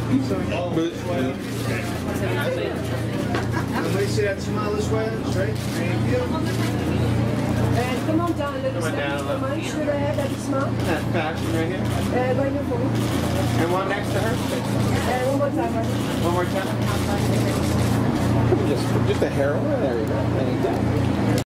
Somebody see that smile this way? Straight. Thank you. And come on down a little Come on step. down a little. Come on, should I have that smile? That fashion right here. Right here for me. And one next to her. One more time, right? One more time. Just a hair over there. There you go.